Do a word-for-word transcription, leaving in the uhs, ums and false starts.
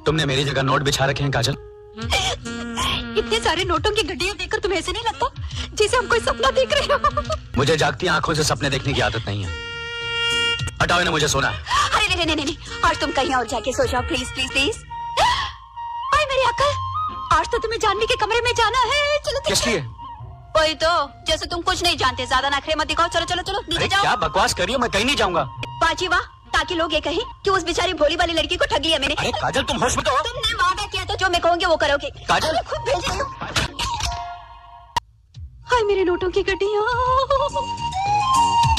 तुमने मेरी जगह नोट बिछा रखे हैं काजल। इतने सारे नोटों की गड्डियां देखकर तुम्हें ऐसे नहीं लगता जैसे हम कोई सपना देख रहे हो? मुझे जागती आंखों से सपने देखने की आदत नहीं है। हटाओ इन्हें, मुझे सोना है। अरे नहीं नहीं नहीं, आज तुम कहीं और जाके सो जाओ, प्लीज प्लीज प्लीज। अरे मेरी अक्ल, आज तो तुम्हें जानवी के कमरे में जाना है। चलो। किस लिए? वही तो, जैसे तुम कुछ नहीं जानते, ज्यादा नखरे मत दिखाओ। चलो चलो चलो नीचे जाओ। क्या बकवास कर रही हो? मैं कहीं नहीं जाऊंगा। बाजी वाह, ताकि लोग ये कहें कि उस बेचारी भोली वाली लड़की को ठग लिया मैंने। अरे काजल, तुम होश में तो हो? तुमने वादा किया तो जो मैं कहूँगी वो करोगे। काजल, मैं खुद भेज रही हूँ। हाय मेरे नोटों की गड्डियाँ।